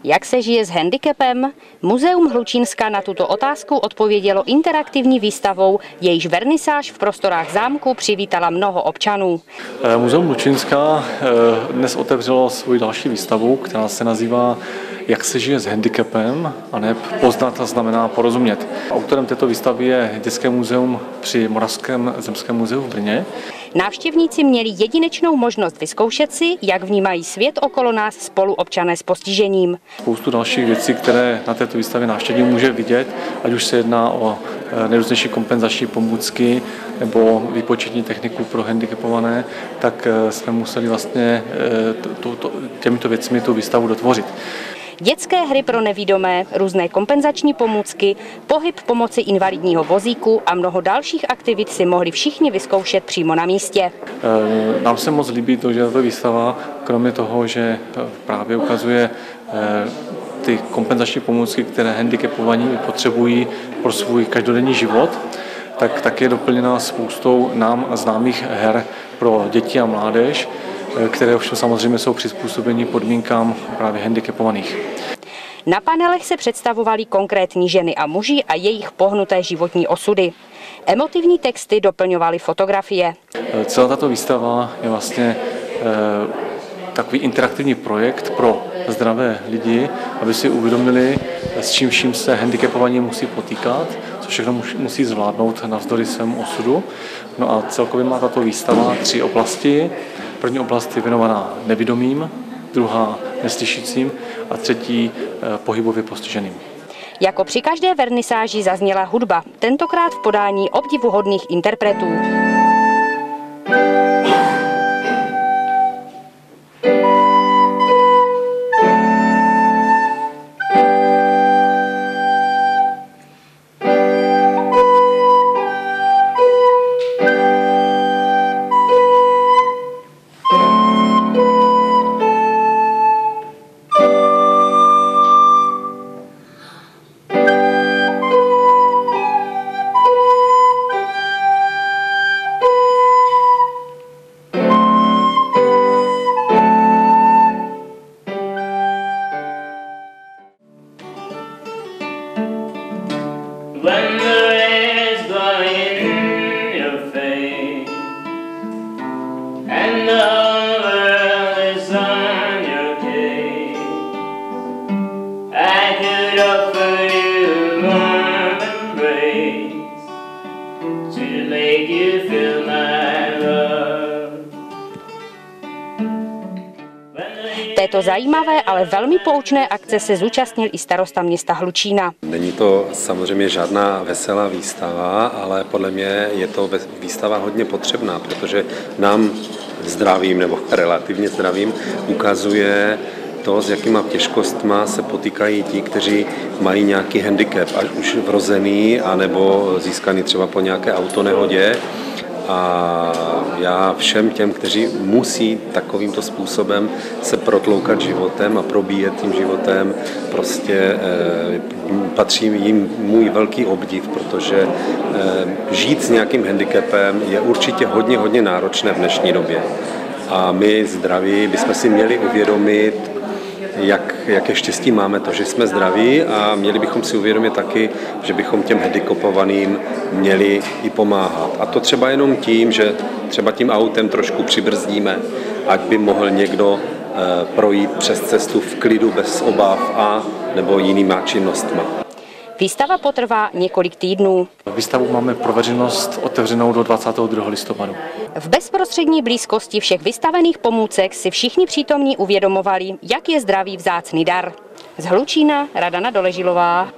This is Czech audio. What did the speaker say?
Jak se žije s handicapem? Muzeum Hlučínska na tuto otázku odpovědělo interaktivní výstavou, jejíž vernisáž v prostorách zámku přivítala mnoho občanů. Muzeum Hlučínska dnes otevřelo svou další výstavu, která se nazývá Jak se žije s handicapem, a ne poznat znamená porozumět. Autorem této výstavy je Dětské muzeum při Moravském zemském muzeu v Brně. Návštěvníci měli jedinečnou možnost vyzkoušet si, jak vnímají svět okolo nás spoluobčané s postižením. Spoustu dalších věcí, které na této výstavě návštěvník může vidět, ať už se jedná o nejrůznější kompenzační pomůcky nebo výpočetní techniku pro handicapované, tak jsme museli vlastně těmito věcmi tu výstavu dotvořit. Dětské hry pro nevidomé, různé kompenzační pomůcky, pohyb pomocí invalidního vozíku a mnoho dalších aktivit si mohli všichni vyzkoušet přímo na místě. Nám se moc líbí to, že tato výstava, kromě toho, že právě ukazuje ty kompenzační pomůcky, které handicapovaní potřebují pro svůj každodenní život, tak je doplněna spoustou nám známých her pro děti a mládež, které ovšem samozřejmě jsou přizpůsobeny podmínkám právě handicapovaných. Na panelech se představovaly konkrétní ženy a muži a jejich pohnuté životní osudy. Emotivní texty doplňovaly fotografie. Celá tato výstava je vlastně takový interaktivní projekt pro zdravé lidi, aby si uvědomili, s čím vším se handicapovaní musí potýkat, co všechno musí zvládnout navzdory svému osudu. No a celkově má tato výstava 3 oblasti. První oblast je věnovaná nevidomým, druhá neslyšícím a třetí pohybově postiženým. Jako při každé vernisáži zazněla hudba, tentokrát v podání obdivuhodných interpretů. When the rays go in your face and the whole world is on your case, I could offer you a warm embrace to make you feel my love. Této zajímavé, ale velmi poučné akce se zúčastnil i starosta města Hlučína. Není to samozřejmě žádná veselá výstava, ale podle mě je to výstava hodně potřebná, protože nám zdravým nebo relativně zdravým ukazuje to, s jakýma těžkostma se potýkají ti, kteří mají nějaký handicap, ať už vrozený, anebo získaný třeba po nějaké autonehodě. A já všem těm, kteří musí takovýmto způsobem se protloukat životem a probíjet tím životem, prostě patří jim můj velký obdiv, protože žít s nějakým handicapem je určitě hodně náročné v dnešní době. A my zdraví bychom si měli uvědomit, jaké štěstí máme to, že jsme zdraví, a měli bychom si uvědomit taky, že bychom těm handicapovaným měli i pomáhat. A to třeba jenom tím, že třeba tím autem trošku přibrzdíme, ať by mohl někdo projít přes cestu v klidu bez obav a nebo jinýma činnostma. Výstava potrvá několik týdnů. Výstavu máme pro veřejnost otevřenou do 22. listopadu. V bezprostřední blízkosti všech vystavených pomůcek si všichni přítomní uvědomovali, jak je zdraví vzácný dar. Z Hlučína Radana Doležilová.